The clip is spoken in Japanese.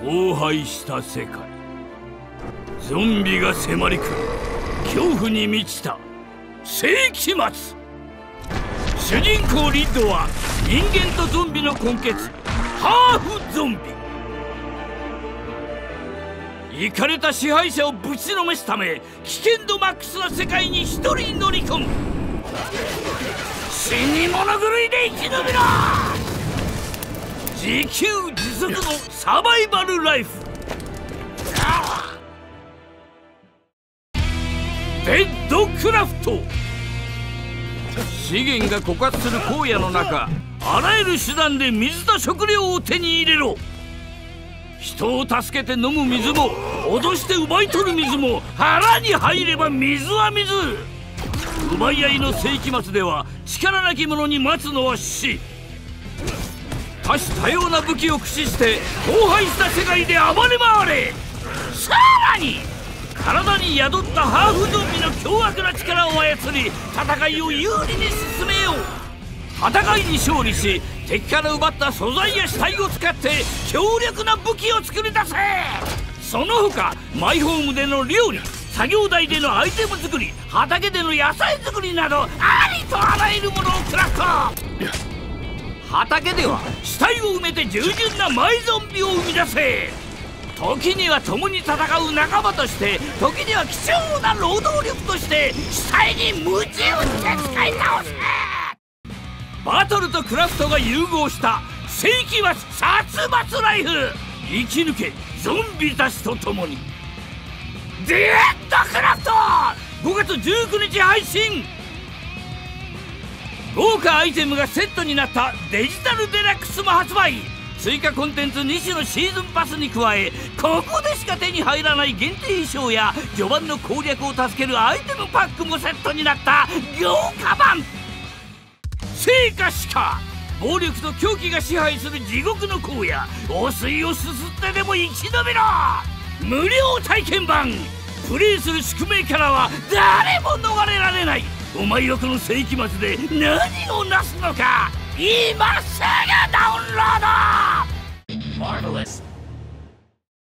荒廃した世界、ゾンビが迫り来る恐怖に満ちた世紀末。主人公リッドは人間とゾンビの根血、ハーフゾンビ。イカれた支配者をぶちのめすため危険度マックスな世界に一人乗り込む。死に物狂いで生き延びろ。自給自足のサバイバルライフ。デッドクラフト。資源が枯渇する荒野の中、あらゆる手段で水と食料を手に入れろ。人を助けて飲む水も脅して奪い取る水も、腹に入れば水は水。奪い合いの世紀末では力なき者に待つのは死。多種多様な武器を駆使して荒廃した世界で暴れ回れ。さらに体に宿ったハーフゾンビの凶悪な力を操り、戦いを有利に進めよう。戦いに勝利し敵から奪った素材や死体を使って強力な武器を作り出せ。その他マイホームでの料理、作業台でのアイテム作り、畑での野菜作りなどありとあらゆるものをクラフト。畑では死体を埋めて従順なマイゾンビを生み出せ。時には共に戦う仲間として、時には貴重な労働力として死体に鞭打って使い倒せ。バトルとクラフトが融合した世紀末殺伐ライフ。生き抜けゾンビたちと共に。デッドクラフト5月19日配信。豪華アイテムがセットになったデジタルデラックスも発売。追加コンテンツ2種のシーズンパスに加え、ここでしか手に入らない限定衣装や序盤の攻略を助けるアイテムパックもセットになった豪華版。生か死か、暴力と狂気が支配する地獄の荒野、汚水をすすってでも生き延びろ。無料体験版。プレイする宿命からは誰も逃れられない。お前はこの世紀末で何をなすのか。今すぐダウンロード。Marvelous